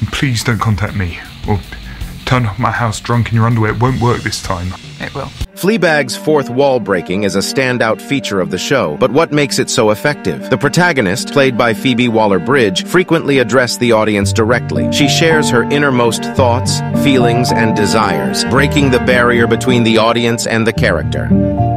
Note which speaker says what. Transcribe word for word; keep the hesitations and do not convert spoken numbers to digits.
Speaker 1: Please don't contact me, or turn up my house drunk in your underwear. It won't work this time.
Speaker 2: It will.
Speaker 3: Fleabag's fourth wall breaking is a standout feature of the show, but what makes it so effective? The protagonist, played by Phoebe Waller-Bridge, frequently addresses the audience directly. She shares her innermost thoughts, feelings, and desires, breaking the barrier between the audience and the character.